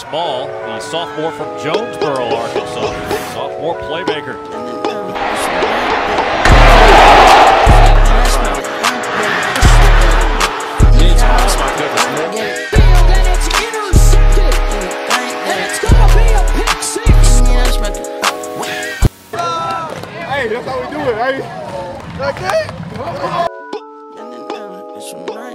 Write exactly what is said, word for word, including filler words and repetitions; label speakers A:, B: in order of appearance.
A: Small, the sophomore from Jonesboro, Arkansas. Sophomore playmaker.
B: Hey, that's how we do it, hey? Okay?